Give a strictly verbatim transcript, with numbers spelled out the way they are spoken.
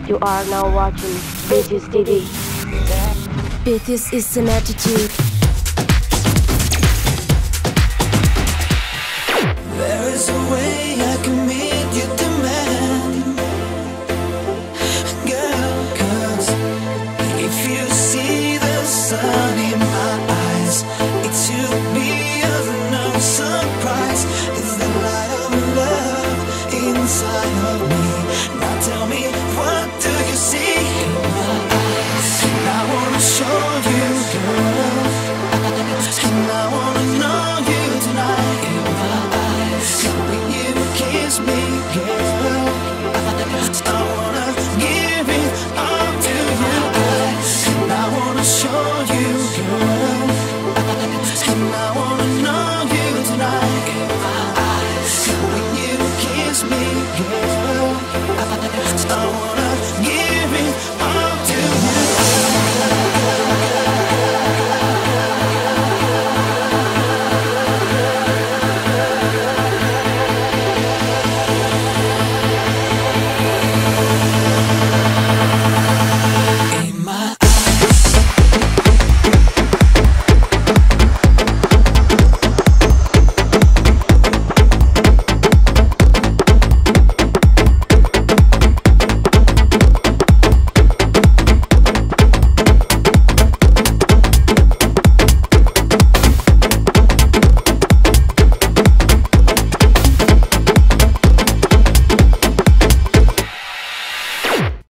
You are now watching Betis T V. Betis is an attitude. There is a way I can meet your demand, girl, 'cause if you see the sun in my eyes, it should be of no surprise. It's the light of love inside of me. Now tell me, what do you see in my eyes? And I wanna show you, girl, and I wanna know you tonight. In my eyes, when you kiss me, girl, I wanna give it all to you. And I wanna show you, girl, and I wanna know you tonight. In my eyes, when you kiss me, girl,